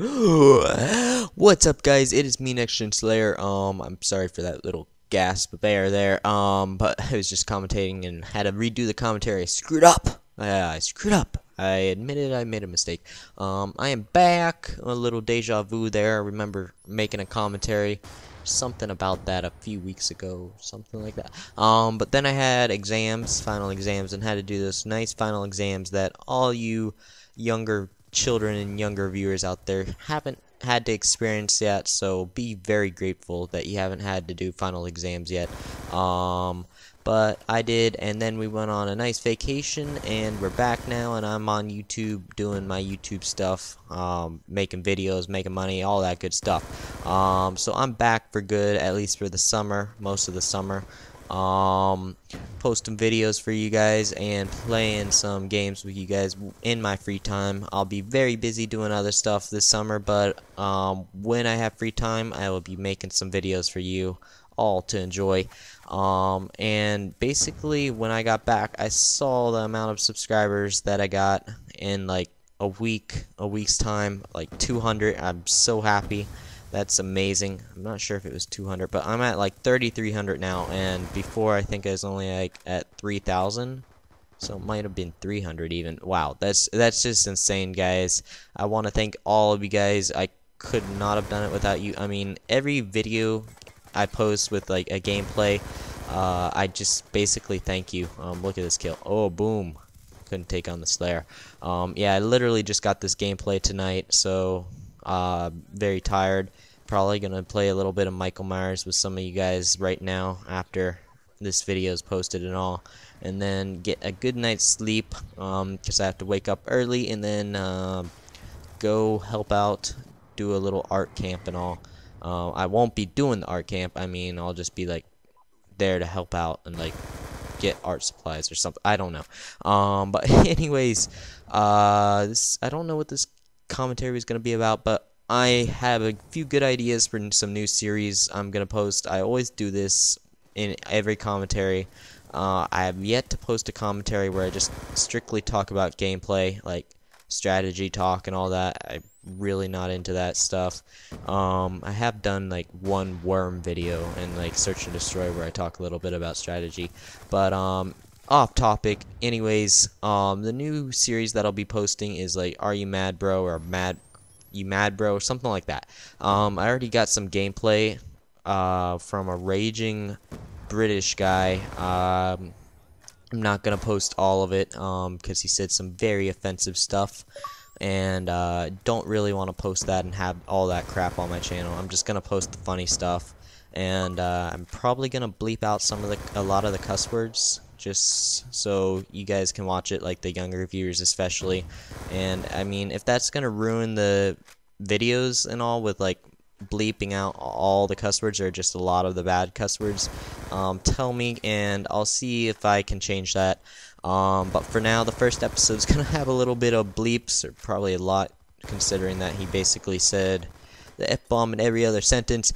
What's up, guys? It is me, NexGenSlayer. I'm sorry for that little gasp there. But I was just commentating and had to redo the commentary. I screwed up. I screwed up. I admitted I made a mistake. I am back. A little deja vu there. I remember making a commentary, something about that a few weeks ago, something like that. But then I had exams, final exams, and had to do those nice final exams that all you younger children and younger viewers out there haven't had to experience yet, so be very grateful that you haven't had to do final exams yet. But I did, and then we went on a nice vacation, and we're back now, and I'm on YouTube doing my YouTube stuff, making videos, making money, all that good stuff. So I'm back for good, at least for the summer, most of the summer. Posting videos for you guys and playing some games with you guys in my free time. I'll be very busy doing other stuff this summer, but when I have free time, I will be making some videos for you all to enjoy. And basically, when I got back, I saw the amount of subscribers that I got in like a week's time, like 200. I'm so happy. That's amazing. I'm not sure if it was 200, but I'm at like 3,300 now, and before I think I was only like at 3,000, so it might have been 300 even. Wow, that's just insane, guys. I want to thank all of you guys. I could not have done it without you. I mean, every video I post with like a gameplay, I just basically thank you. Look at this kill. Oh, boom. Couldn't take on the Slayer. Yeah, I literally just got this gameplay tonight, so very tired. Probably gonna play a little bit of Michael Myers with some of you guys right now after this video is posted and all, and then get a good night's sleep because I have to wake up early and then go help out, do a little art camp and all. I won't be doing the art camp. I mean, I'll just be like there to help out and like get art supplies or something. I don't know. But anyways, I don't know what this commentary is going to be about, but I have a few good ideas for some new series I'm going to post. I always do this in every commentary. I have yet to post a commentary where I just strictly talk about gameplay, like strategy talk and all that. I'm really not into that stuff. I have done like one worm video and like search and destroy where I talk a little bit about strategy, but off topic. Anyways, the new series that I'll be posting is like Are You Mad Bro, or You Mad Bro, or something like that. I already got some gameplay from a raging British guy. I'm not gonna post all of it because he said some very offensive stuff, and don't really want to post that and have all that crap on my channel. I'm just gonna post the funny stuff, and I'm probably gonna bleep out a lot of the cuss words, just so you guys can watch it, like the younger viewers especially. And I mean, if that's gonna ruin the videos and all with like bleeping out all the cuss words or just a lot of the bad cuss words, tell me and I'll see if I can change that. But for now, the first episode's gonna have a little bit of bleeps, or probably a lot, considering that he basically said the F-bomb in every other sentence.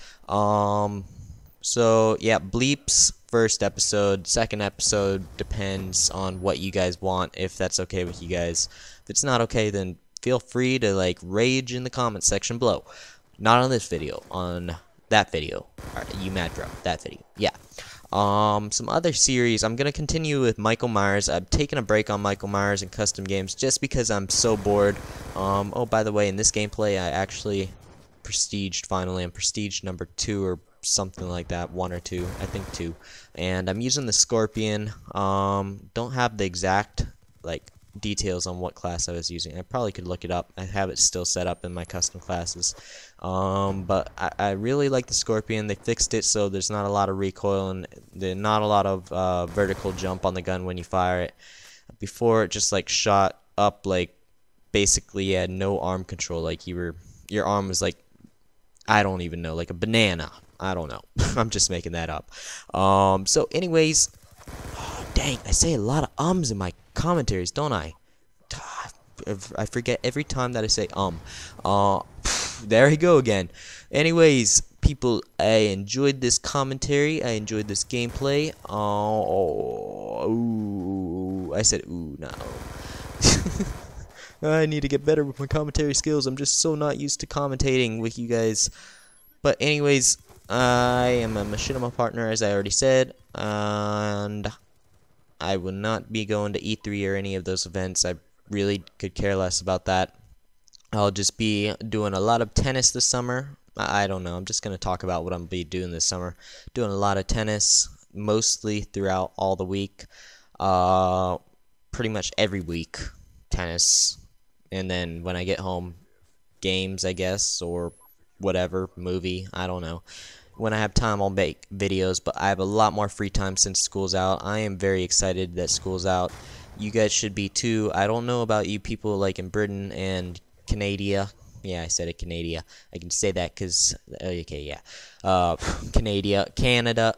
So yeah, bleeps first episode. Second episode depends on what you guys want, if that's okay with you guys. If it's not okay, then feel free to like rage in the comment section below. Not on this video, on that video. Alright, You Mad Bro, that video. Yeah. Some other series, I'm gonna continue with Michael Myers. I've taken a break on Michael Myers and custom games just because I'm so bored. Oh, by the way, in this gameplay, I actually prestiged finally. I'm prestige number 2 or something like that, 1 or 2, I think 2. And I'm using the Scorpion. Don't have the exact like details on what class I was using. I probably could look it up. I have it still set up in my custom classes. But I really like the Scorpion. They fixed it so there's not a lot of recoil and there's not a lot of vertical jump on the gun when you fire it. Before, it just like shot up, like basically you had no arm control, like your arm was like, I don't even know, like a banana. I don't know. I'm just making that up. So anyways, oh, dang, I say a lot of ums in my commentaries, don't I? I forget every time that I say there we go again. Anyways, people, I enjoyed this commentary. I enjoyed this gameplay. Ooh, I said ooh, no. I need to get better with my commentary skills. I'm just so not used to commentating with you guys. But anyways, I am a machinima partner, as I already said, and I will not be going to E3 or any of those events. I really could care less about that. I'll just be doing a lot of tennis this summer. I don't know. I'm just going to talk about what I'm going to be doing this summer. Doing a lot of tennis, mostly throughout all the week. Pretty much every week, tennis. And then when I get home, games, I guess, or whatever, movie, I don't know. When I have time, I'll make videos, but I have a lot more free time since school's out. I am very excited that school's out. You guys should be too. I don't know about you people like in Britain and Canada. Yeah, I said it, Canada. I can say that because, okay, yeah. Canada.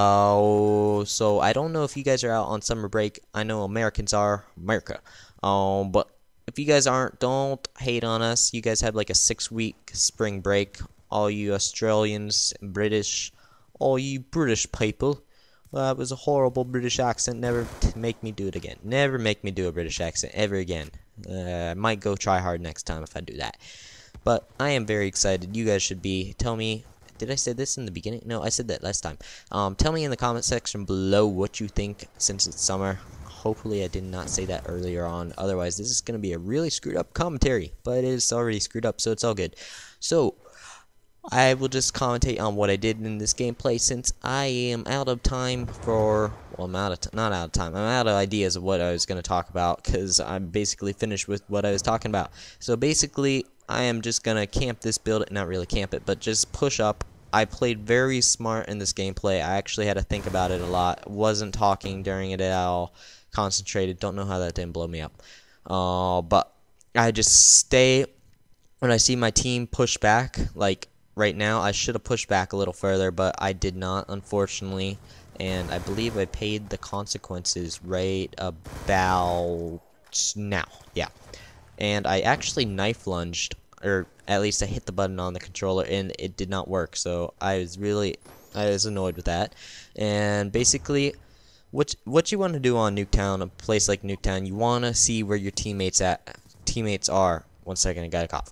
So I don't know if you guys are out on summer break. I know Americans are, America. But if you guys aren't, don't hate on us. You guys have like a 6-week spring break. All you Australians, British, all you British people. That was a horrible British accent. Never make me do it again. Never make me do a British accent ever again. I might go try hard next time if I do that. But I am very excited. You guys should be. Tell me, did I say this in the beginning? No, I said that last time. Tell me in the comment section below what you think since it's summer. Hopefully I did not say that earlier on. Otherwise, this is going to be a really screwed up commentary. But it is already screwed up, so it's all good. So I will just commentate on what I did in this gameplay since I am out of time for, well, I'm not out of time, I'm out of ideas of what I was going to talk about because I'm basically finished with what I was talking about. So basically, I am just going to camp this build, not really camp it, but just push up. I played very smart in this gameplay. I actually had to think about it a lot. Wasn't talking during it at all, concentrated, don't know how that didn't blow me up. But I just stay, when I see my team push back, like, right now, I should have pushed back a little further, but I did not, unfortunately, and I believe I paid the consequences right about now, yeah. And I actually knife lunged, or at least I hit the button on the controller, and it did not work, so I was annoyed with that. And basically, what you want to do on Nuketown, a place like Nuketown, you want to see where your teammates are. 1 second, I got a cough.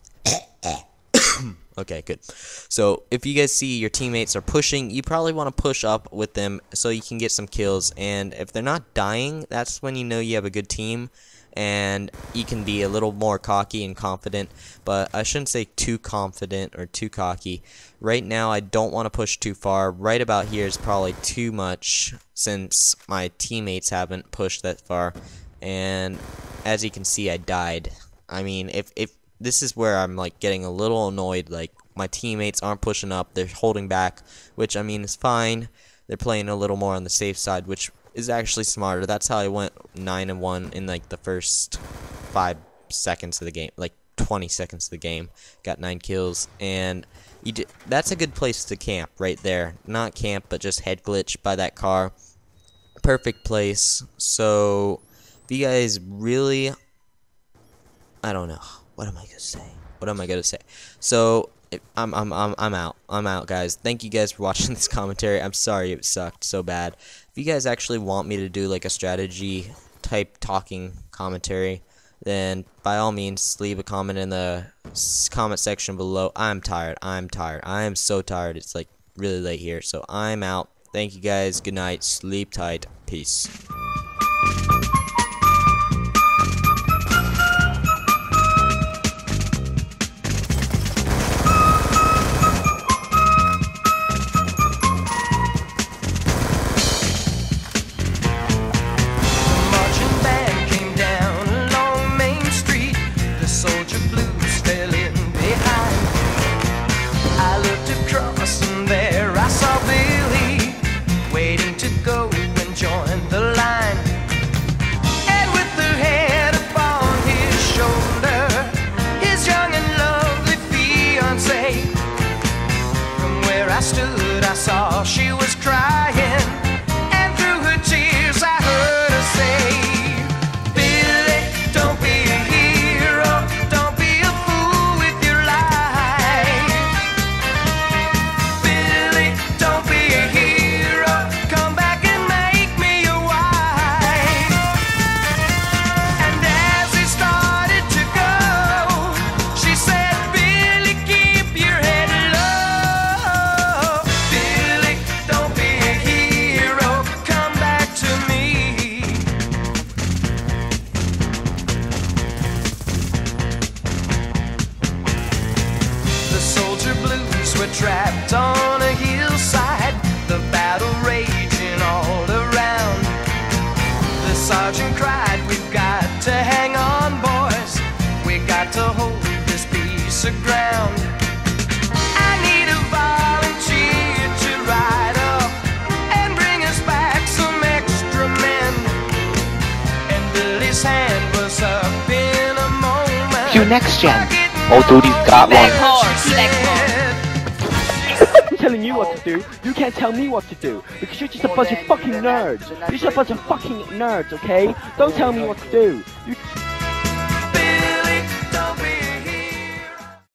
Okay, good. So, if you guys see your teammates are pushing, you probably want to push up with them so you can get some kills. And if they're not dying, that's when you know you have a good team. And you can be a little more cocky and confident. But I shouldn't say too confident or too cocky. Right now, I don't want to push too far. Right about here is probably too much since my teammates haven't pushed that far. And as you can see, I died. I mean, if this is where I'm like getting a little annoyed, like my teammates aren't pushing up, they're holding back, which I mean is fine. They're playing a little more on the safe side, which is actually smarter. That's how I went 9-1 in like the first 5 seconds of the game, like 20 seconds of the game. Got 9 kills, and that's a good place to camp right there. Not camp, but just head glitch by that car. Perfect place. So if you guys really, I don't know. What am I gonna say? So I'm out. I'm out, guys. Thank you guys for watching this commentary. I'm sorry it sucked so bad. If you guys actually want me to do like a strategy type talking commentary, then by all means leave a comment in the comment section below. I'm tired. I am so tired. It's like really late here, so I'm out. Thank you guys. Good night. Sleep tight. Peace. I saw she was crying, and through her tears I heard her say, Billy, don't be a hero, don't be a fool with your life. Billy, don't be a hero, come back and make me your wife. And as he started to go, were trapped on a hillside, the battle raging all around. The sergeant cried, "We've got to hang on, boys. We got to hold this piece of ground. I need a volunteer to ride up and bring us back some extra men." And Billy's hand was up in a moment. To next gen. Oh, dude, he's got one. I'm telling you what to do. You can't tell me what to do because you're just a bunch of fucking nerds. You're just a bunch of fucking nerds, okay? Don't tell me what to do. You